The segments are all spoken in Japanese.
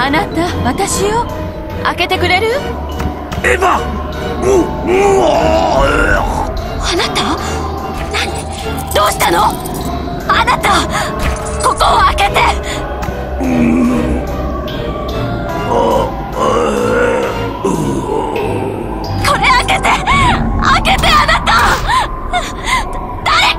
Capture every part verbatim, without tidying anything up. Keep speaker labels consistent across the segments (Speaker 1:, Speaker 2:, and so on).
Speaker 1: あなた、私を開けてくれる？
Speaker 2: エヴァ！う、うわ！
Speaker 1: あなた？何？どうしたの？あなた！ここを開けて！
Speaker 2: うん。あ、あ、う。
Speaker 1: これ開けて！開けて、あなた！誰か！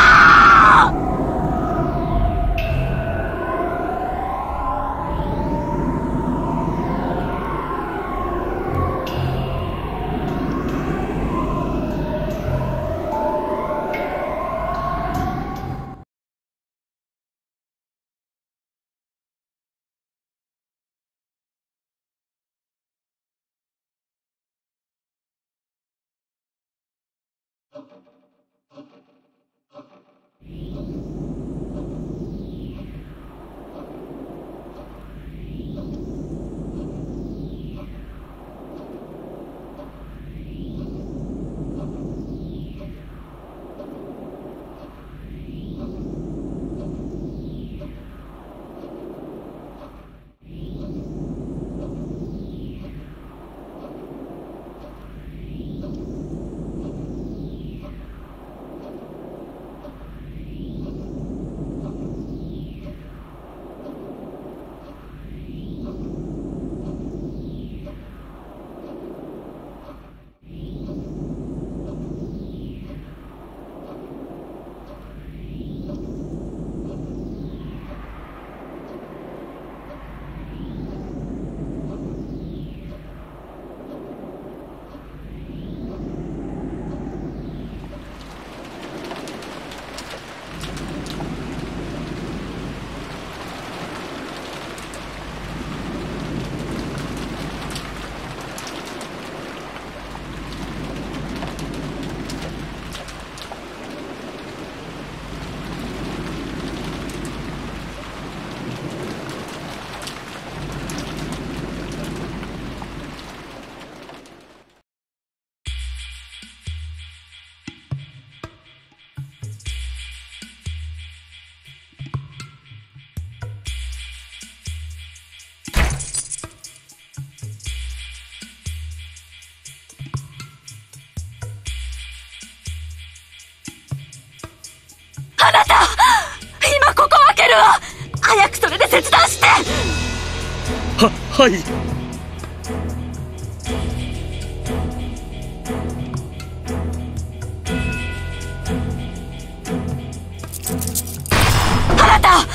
Speaker 1: あなた！今ここ開けるわ！早くそれで切断して！
Speaker 2: は、はい。
Speaker 1: あなた！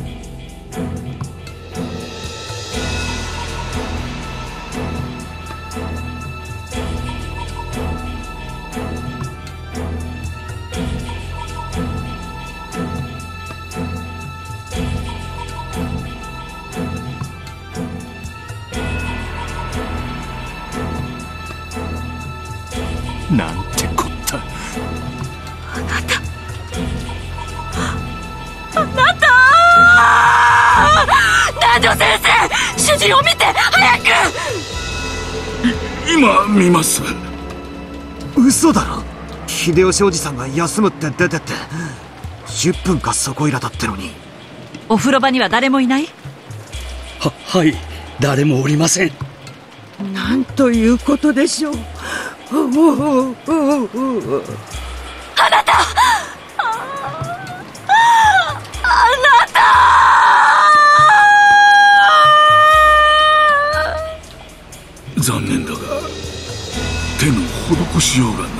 Speaker 2: なんてこった。
Speaker 1: あなた。あなた！南條先生！主人を見て！早く！
Speaker 2: い、今見ます。
Speaker 3: 嘘だろ。秀吉おじさんが休むって出てってじゅっぷんかそこいらだってのに。
Speaker 4: お風呂場には誰もいない？
Speaker 2: は、はい、誰もおりません。
Speaker 5: なんということでしょう。
Speaker 1: あなた！あなた！
Speaker 2: 残念だが手の施しようがない。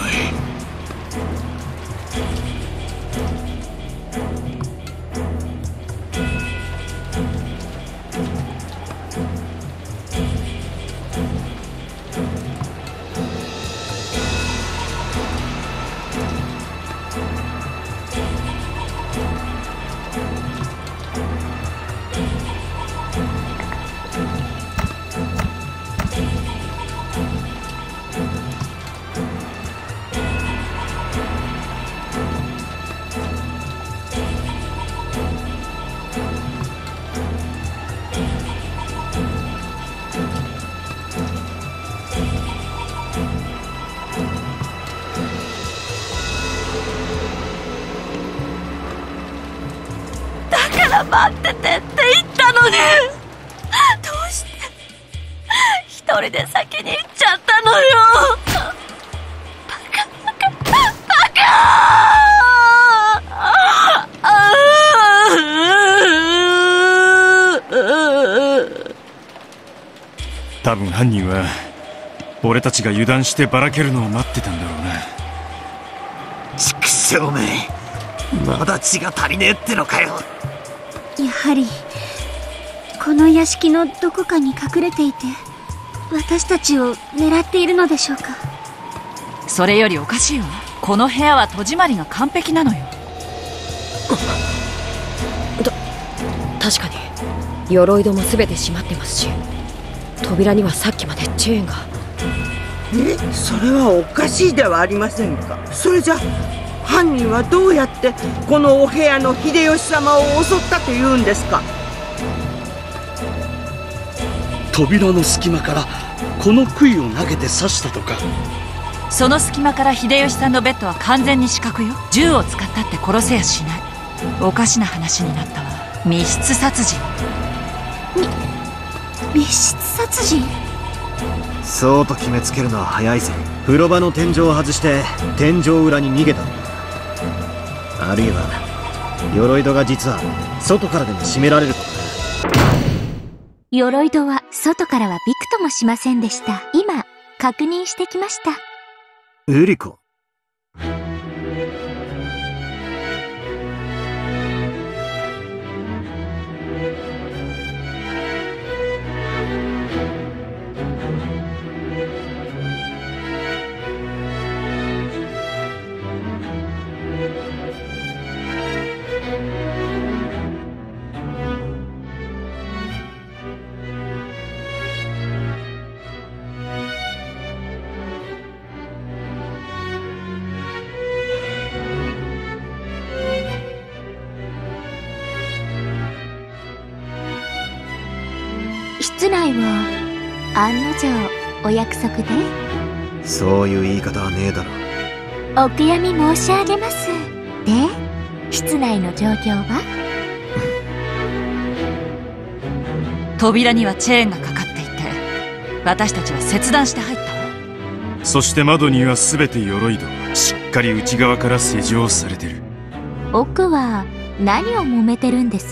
Speaker 2: 待っててって言ったのに、どうして
Speaker 1: 一人で先に行っちゃったのよ。バカバカバカ
Speaker 6: 多分犯人は俺たちが油断してばらけるのを待ってたんだろうな。
Speaker 3: 畜生め、まだ血が足りねえってのかよ。
Speaker 7: やはりこの屋敷のどこかに隠れていて私たちを狙っているのでしょうか。
Speaker 4: それよりおかしいわ。この部屋は戸締まりが完璧なのよ。
Speaker 8: た確かに鎧戸も全て閉まってますし、扉にはさっきまでチェーンが。
Speaker 5: え、それはおかしいではありませんか。それじゃ犯人はどうやってこのお部屋の秀吉様を襲ったというんですか。
Speaker 2: 扉の隙間からこの杭を投げて刺したとか。
Speaker 4: その隙間から秀吉さんのベッドは完全に死角よ。銃を使ったって殺せやしない。おかしな話になったわ。密室殺人。
Speaker 7: み密室殺人。
Speaker 3: そうと決めつけるのは早いぜ。風呂場の天井を外して天井裏に逃げたのだ。あるいは鎧戸が実は外からでも閉められることだ。
Speaker 7: 鎧戸は外からはびくともしませんでした。今確認してきました。
Speaker 3: エリコ、
Speaker 7: 室内を案の定お約束で。
Speaker 3: そういう言い方はねえだろ。
Speaker 7: お悔やみ申し上げます。で、室内の状況は？
Speaker 4: 扉にはチェーンがかかっていて、私たちは切断して入ったわ。
Speaker 6: そして窓には全て鎧戸、しっかり内側から施錠されてる。
Speaker 7: 奥は何を揉めてるんです？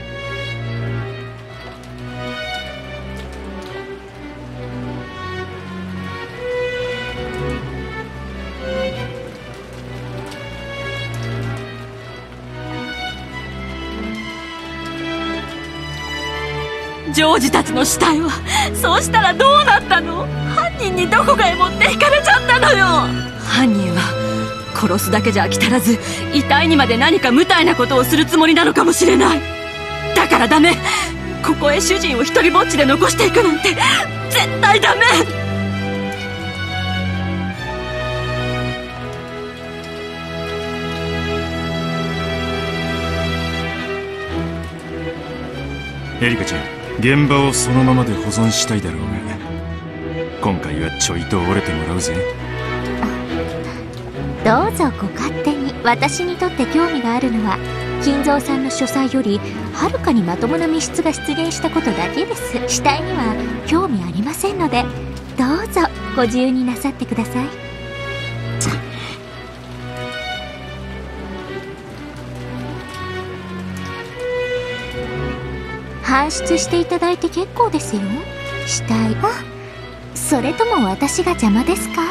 Speaker 1: ジョージたちの死体はそうしたらどうなったの？犯人にどこかへ持っていかれちゃったのよ。犯人は殺すだけじゃ飽き足らず、遺体にまで何か無体なことをするつもりなのかもしれない。だからダメ。ここへ主人を一人ぼっちで残していくなんて絶対ダメ。
Speaker 6: エリカちゃん、現場をそのままで保存したいだろうが、今回はちょいと折れてもらうぜ。
Speaker 7: どうぞご勝手に。私にとって興味があるのは金蔵さんの書斎よりはるかにまともな密室が出現したことだけです。死体には興味ありませんので、どうぞご自由になさってください。搬出していただいて結構ですよ。死体。あ、それとも私が邪魔ですか？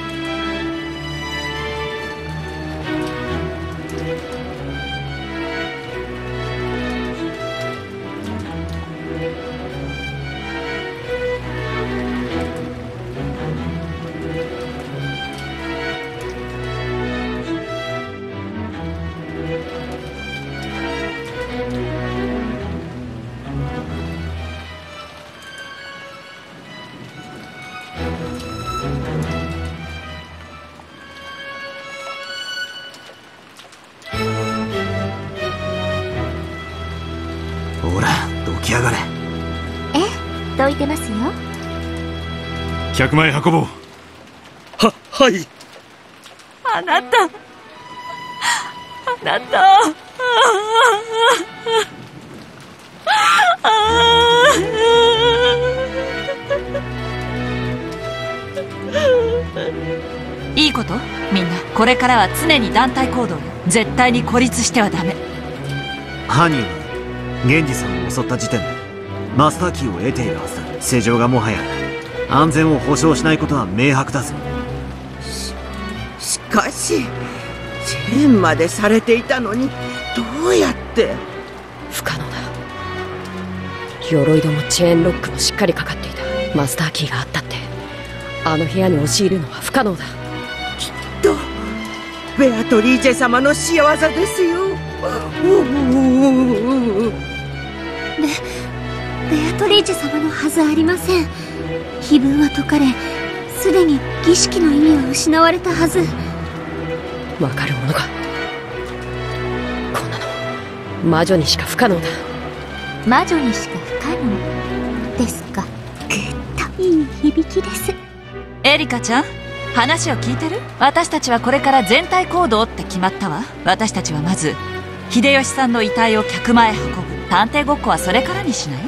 Speaker 3: ほら、どきやがれ。
Speaker 7: え、どいてますよ。
Speaker 6: 客前運ぼう。
Speaker 2: は、はい。
Speaker 1: あなた、あなた、ああ
Speaker 4: いいこと？みんなこれからは常に団体行動よ。絶対に孤立してはダメ。
Speaker 3: 犯人は源氏さんを襲った時点でマスターキーを得ているはずだ。世情がもはや安全を保証しないことは明白だぞ。
Speaker 5: ししかしチェーンまでされていたのにどうやって？
Speaker 8: 不可能だ。鎧戸もチェーンロックもしっかりかかっていた。マスターキーがあったってあの部屋に押し入るのは不可能だ。
Speaker 5: きっとベアトリーチェ様の仕業ですよ。
Speaker 7: ベベアトリーチェ様のはずありません。碑文は解かれ、すでに儀式の意味は失われたはず。
Speaker 8: わかるものか。こんなの魔女にしか不可能だ。
Speaker 7: 魔女にしか不可能ですか。いい響きです。
Speaker 4: エリカちゃん、話を聞いてる？私たちはこれから全体行動って決まったわ。私たちはまず秀吉さんの遺体を客間へ運ぶ。探偵ごっこはそれからにしない？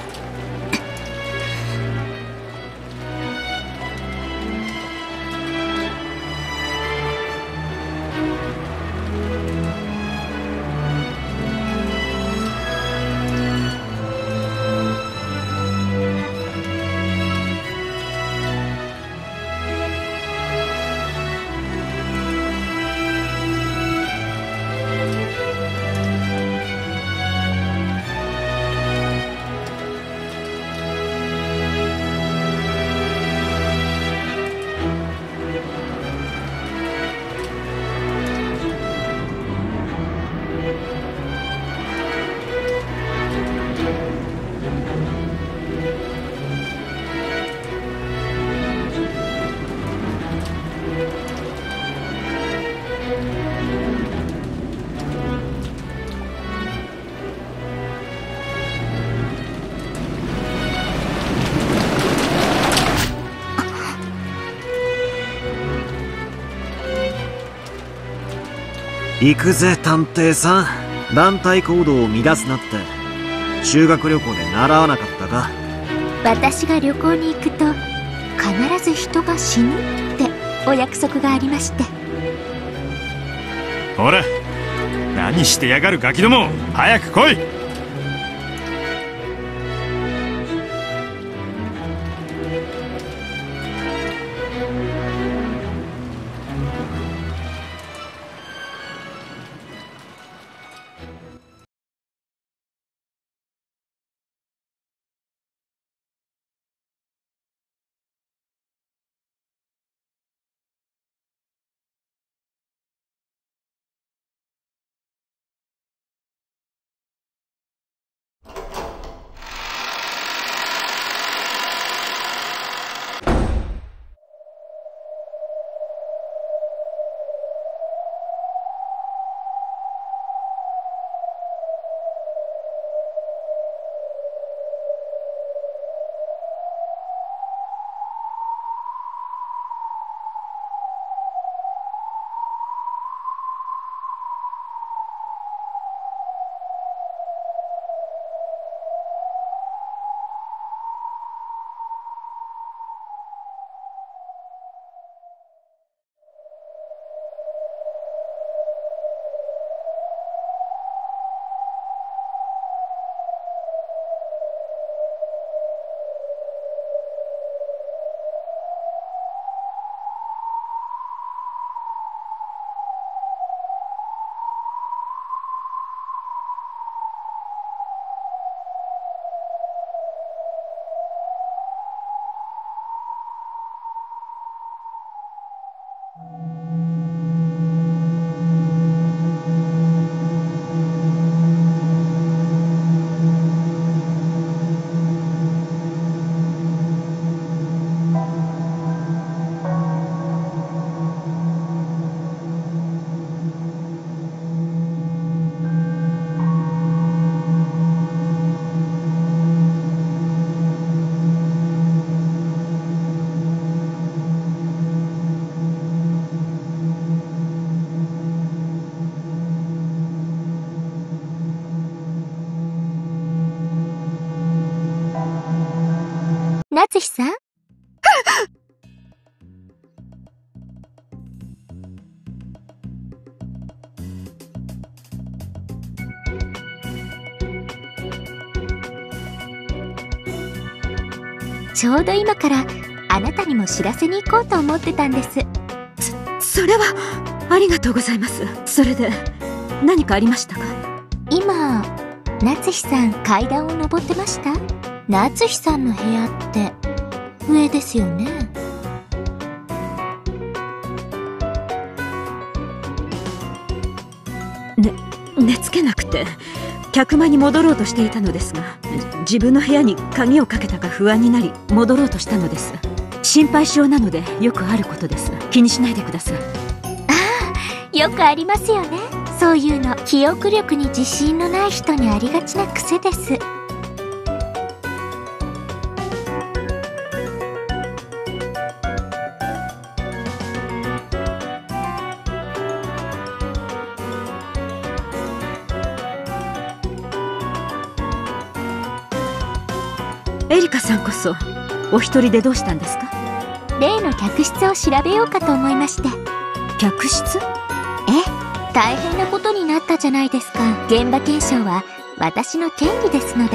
Speaker 3: 行くぜ探偵さん。団体行動を乱すなって修学旅行で習わなかったか？
Speaker 7: 私が旅行に行くと必ず人が死ぬってお約束がありまして。
Speaker 6: ほら、何してやがるガキども、早く来い。
Speaker 7: 夏日さんちょうど今からあなたにも知らせに行こうと思ってたんです。
Speaker 1: それはありがとうございます。それで何かありましたか？
Speaker 7: 今夏日さん階段を登ってました？夏日さんの部屋って上ですよね？
Speaker 1: ね、寝つけなくて客間に戻ろうとしていたのですが、自分の部屋に鍵をかけたか不安になり戻ろうとしたのです。心配性なのでよくあることです。気にしないでください。
Speaker 7: ああ、よくありますよね、そういうの。記憶力に自信のない人にありがちな癖です。
Speaker 1: エリカさんこそお一人でどうしたんですか？
Speaker 7: 例の客室を調べようかと思いまして。
Speaker 1: 客室？
Speaker 7: ええ、大変なことになったじゃないですか。現場検証は私の権利ですので。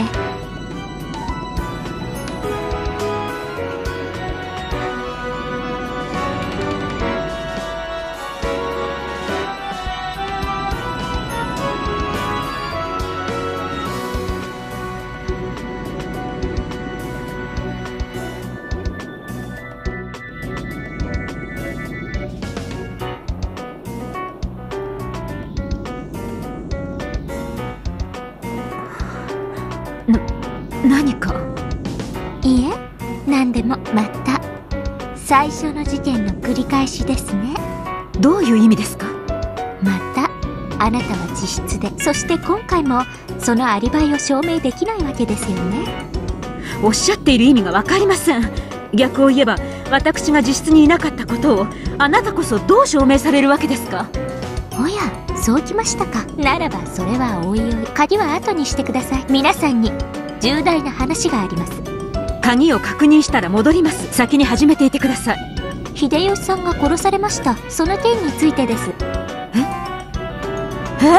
Speaker 1: 何か？
Speaker 7: いえ、何でも。また最初の事件の繰り返しですね。
Speaker 1: どういう意味ですか？
Speaker 7: またあなたは自室で、そして今回もそのアリバイを証明できないわけですよね。
Speaker 1: おっしゃっている意味が分かりません。逆を言えば私が自室にいなかったことをあなたこそどう証明されるわけですか？
Speaker 7: おや、そうきましたか。ならばそれはおいおい。鍵は後にしてください。皆さんに重大な話があります。
Speaker 1: 鍵を確認したら戻ります。先に始めていてください。
Speaker 7: 秀吉さんが殺されました。その件についてです。
Speaker 1: え？え？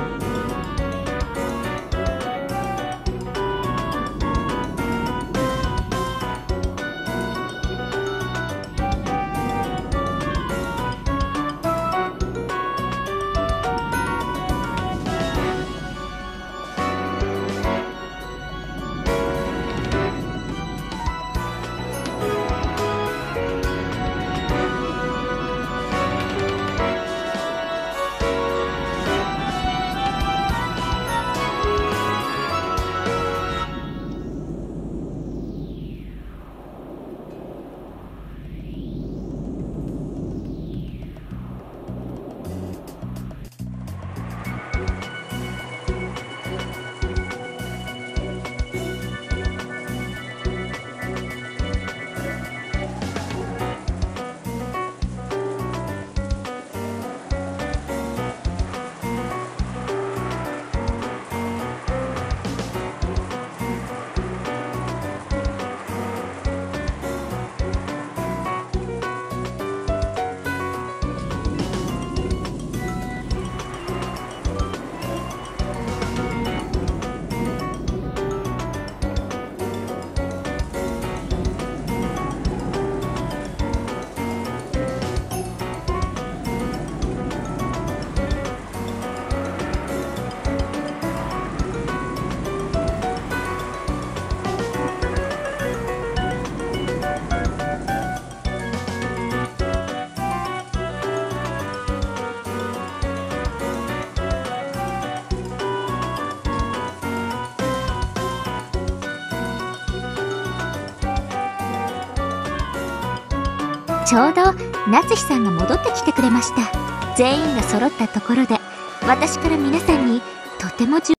Speaker 7: ちょうど夏日さんが戻ってきてくれました。全員が揃ったところで、私から皆さんにとても重